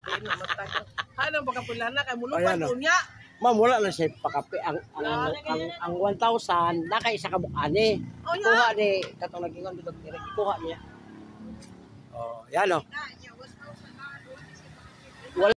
Ano baka pula na kay mulupan Ayan, ko niya. Ma'am, wala na siya pakape. Ang 1,000, nakaisa ka bukani. Oh, Kuha ni, katong nagingon dito, kuha niya. Oh, yan o.